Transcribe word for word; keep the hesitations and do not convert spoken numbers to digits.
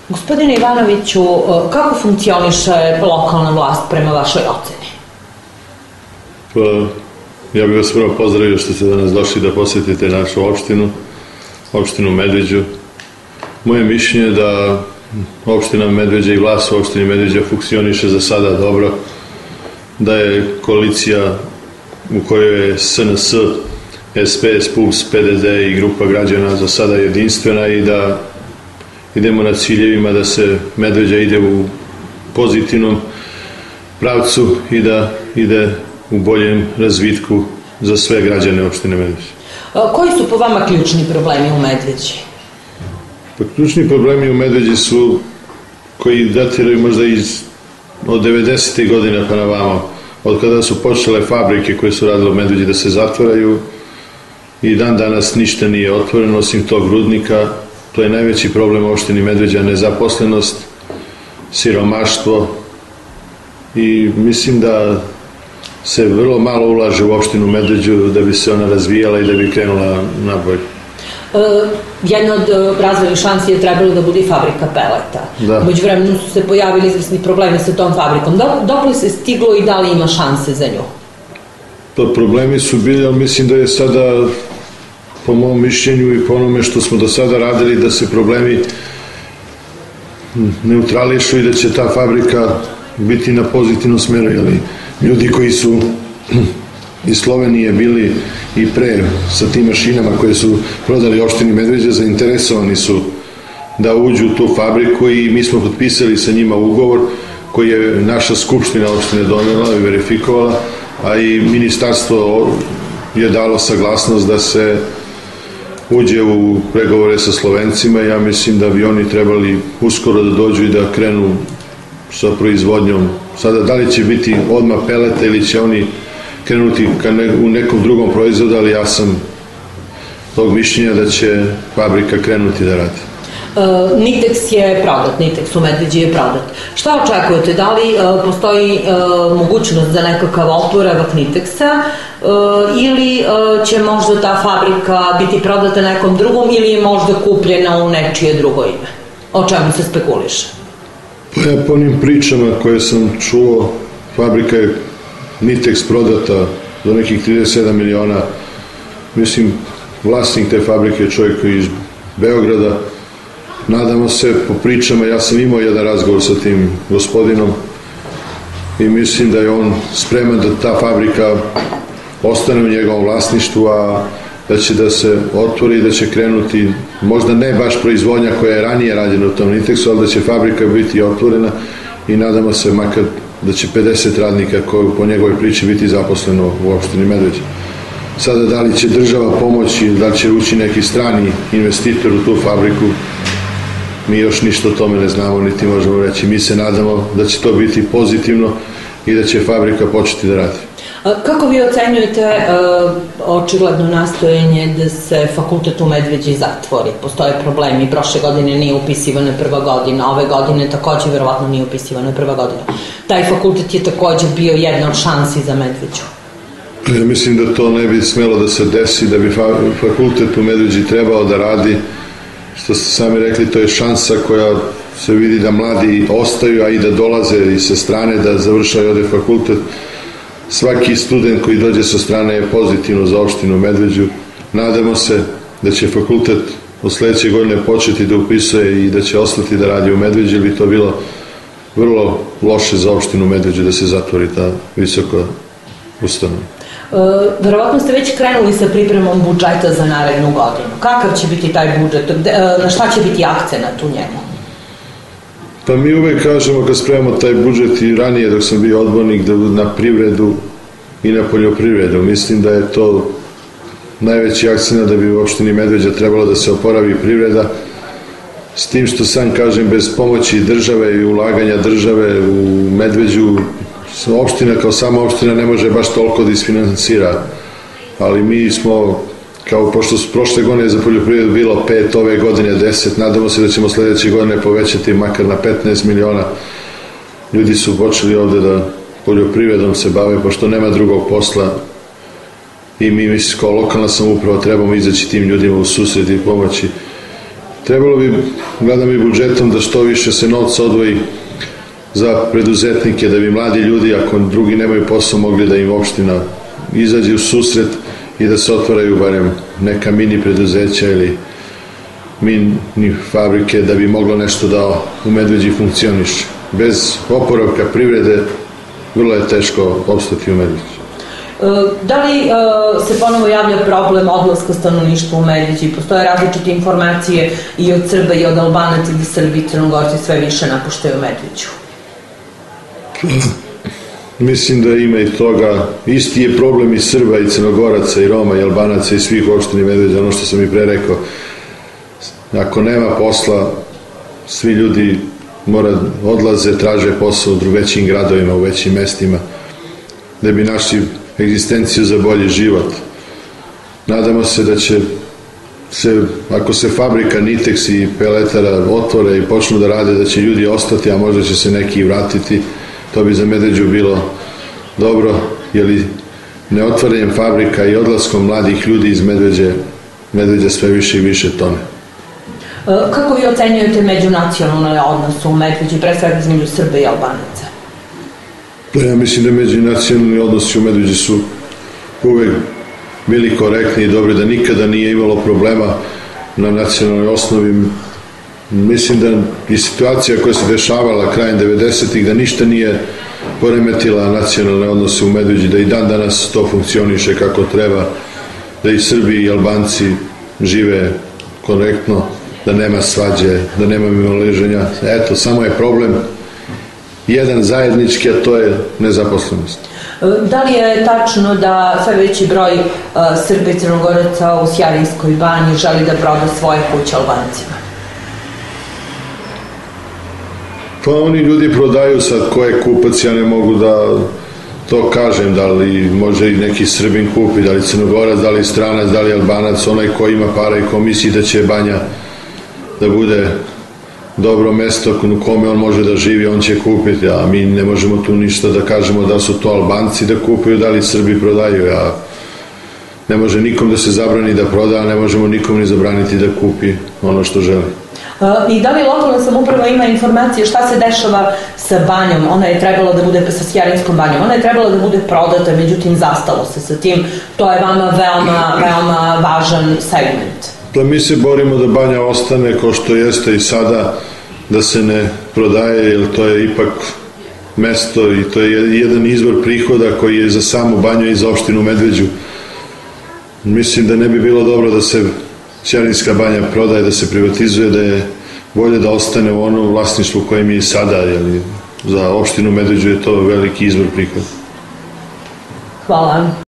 Gospodine Ivanoviću, kako funkcioniše lokalna vlast prema vašoj oceni? Pa, ja bih vas prvo pozdravio što ste danas došli da posjetite našu opštinu, opštinu Medveđu. Moje mišljenje je da opština Medveđa i vlast u opštini Medveđa funkcioniše za sada dobro, da je koalicija u kojoj je S N S, S P S, P U P S, P D D i grupa građana za sada jedinstvena i da idemo na ciljevima da se Medveđa ide u pozitivnom pravcu i da ide u boljem razvitku za sve građane opštine Medveđa. Koji su po vama ključni problemi u Medveđi? Pa ključni problemi u Medveđi su koji datiraju možda iz od devedesetih godina pa na vamo, od kada su počele fabrike koje su radile u Medveđi da se zatvaraju i dan danas ništa nije otvoreno osim tog rudnika. To je najveći problem u opštini Medveđa, nezaposlenost, siromaštvo i mislim da se vrlo malo ulaže u opštinu Medveđu da bi se ona razvijala i da bi krenula nabolje. Jedna od razvojnih šansi je trebalo da bude i fabrika peleta. Među vremenu su se pojavili izvesni problemi sa tom fabrikom. Dok li se stiglo i da li ima šanse za nju? Pa problemi su bili, ali mislim da je sada, po mom mišljenju i po onome što smo do sada radili, da se problemi neutrališu i da će ta fabrika biti na pozitivnom smeru. Ljudi koji su iz Slovenije bili i pre sa tim mašinama koje su prodali opštini Medveđa, zainteresovani su da uđu u tu fabriku i mi smo potpisali sa njima ugovor koji je naša skupština opštine donela i verifikovala, a i ministarstvo je dalo saglasnost da se uđe u pregovore sa Slovencima. Ja mislim da bi oni trebali uskoro da dođu i da krenu sa proizvodnjom. Sada, da li će biti odmah peleta ili će oni krenuti u nekom drugom proizvodu, ali ja sam tog mišljenja da će fabrika krenuti da radi. Niteks je prodat, Niteks u Medveđi je prodat. Šta očekujete? Da li postoji mogućnost za nekakav oporavak Niteksa ili će možda ta fabrika biti prodata nekom drugom ili je možda kupljena u nečije drugo ime? O čemu se spekuliše? Pa ja po onim pričama koje sam čuo, fabrika je Niteks prodata za nekih trideset sedam miliona. Mislim, vlasnik te fabrike je čovjek koji je iz Beograda. Nadamo se, po pričama, ja sam imao jedan razgovor sa tim gospodinom i mislim da je on spreman da ta fabrika ostane u njegovom vlasništvu, a da će da se otvori i da će krenuti, možda ne baš proizvodnja koja je ranije rađena u tom Niteksu, ali da će fabrika biti otvorena i nadamo se makar da će pedeset radnika koji po njegovoj priči biti zaposleno u opštini Medveđa. Sada, da li će država pomoći, da li će ući neki strani investitor u tu fabriku, mi još ništa o tome ne znamo, niti možemo reći. Mi se nadamo da će to biti pozitivno i da će fabrika početi da radi. Kako vi ocenjujete očigledno nastojanje da se fakultet u Medveđi zatvori? Postoje problemi, prošle godine nije upisivana prva godina, ove godine takođe verovatno nije upisivana prva godina. Taj fakultet je takođe bio jedna od šansi za Medveđu. Ja mislim da to ne bi smelo da se desi, da bi fakultet u Medveđi trebao da radi. Što ste sami rekli, to je šansa koja se vidi da mladi ostaju, a i da dolaze i sa strane da završaju ovde fakultet. Svaki student koji dođe sa strane je pozitivno za opštinu Medveđu. Nadamo se da će fakultet od sledeće godine početi da upisuje i da će ostati da radi u Medveđi, jer bi to bilo vrlo loše za opštinu Medveđu da se zatvori ta visoka ustanova. Verovatno ste već krenuli sa pripremom budžeta za narednu godinu. Kakav će biti taj budžet? Na šta će biti akcenat u njemu? Pa mi uvek kažemo kad spremamo taj budžet i ranije dok sam bio odbornik na privredu i na poljoprivredu. Mislim da je to najveći akcenat da bi u opštini Medveđa trebalo da se oporavi privreda. S tim što sam kažem, bez pomoći države i ulaganja države u Medveđu, opština kao sama opština ne može baš toliko da isfinansira, ali mi smo, kao pošto su prošle godine za poljoprivredu bilo pet, ove godine deset, nadamo se da ćemo sledeće godine povećati makar na petnaest miliona. Ljudi su počeli ovde da poljoprivredom se bave, pošto nema drugog posla i mi, mislim, kao lokalna samouprava trebamo izaći tim ljudima u susret i pomoći. trebalo bi, gledam i budžetom, da što više se novca odvoji za preduzetnike, da bi mladi ljudi, ako drugi nemaju posao, mogli da im opština izađe u susret i da se otvaraju barem neka mini preduzeća ili mini fabrike, da bi moglo nešto da u Medveđi funkcioniše. Bez oporavka privrede vrlo je teško opstati u Medveđi. Da li se ponovo javlja problem odlaska stanovništva u Medveđi? Postoje različite informacije i od Srba i od Albanaca, gde Srbi i Crnogorci sve više napuštaju Medveđu. Mislim da ima i toga. Isti je problem i Srba i Crnogoraca i Roma i Albanaca i svih opština Medveđa, ono što sam i pre rekao. Ako nema posla, svi ljudi mora odlaze, traže posao u većim gradovima, u većim mestima, da bi našli egzistenciju za bolji život. Nadamo se da će se, ako se fabrika Niteks i peletara otvore i počnu da rade, da će ljudi ostati, a možda će se neki i vratiti. To bi za Medveđu bilo dobro, jer neotvaranjem fabrika i odlaskom mladih ljudi iz Medveđe, Medveđa sve više i više tone. Kako vi ocenjujete međunacionalne odnose u Medveđi, pre svega između Srba i Albanaca? Ja mislim da međunacionalni odnosi u Medveđi su uvek bili korektni i dobri, da nikada nije imalo problema na nacionalnoj osnovi. Mislim da i situacija koja se dešavala krajem devedesetih, da ništa nije poremetila nacionalne odnose u Medveđi, da i dan danas to funkcioniše kako treba, da i Srbi i Albanci žive korektno, da nema svađe, da nema mimoleženja. Eto, samo je problem jedan zajednički, a to je nezaposlenost. Da li je tačno da sve veći broj Srba i Crnogoraca u Sjarinskoj banji želi da proda svoje kuće Albancima? Pa oni ljudi prodaju, sad ko je kupac, ja ne mogu da to kažem, da li može i neki Srbin kupi, da li Crnogorac, da li stranac, da li Albanac, onaj ko ima para i ko misli da će banja da bude dobro mesto u kome on može da živi, on će kupiti, a mi ne možemo tu ništa da kažemo da su to Albanci da kupuju, da li Srbi prodaju, a ne može nikom da se zabrani da proda, a ne možemo nikom ni zabraniti da kupi ono što želi. I da li lokalna samouprava ima informacije šta se dešava sa banjom? Ona je trebala da bude, sa Sjarinskom banjom, ona je trebala da bude prodata, međutim zastalo se sa tim. To je vama veoma, veoma važan segment. Da mi se borimo da banja ostane kao što jeste i sada, da se ne prodaje, jer to je ipak mesto i to je jedan izvor prihoda koji je za samu banju i za opštinu Medveđu. Mislim da ne bi bilo dobro da se Sjarinska banja prodaje, da se privatizuje, da je bolje da ostane u onom vlasništvu koje mi je sada, jer za opštinu Medveđu je to veliki izvor prihoda. Hvala.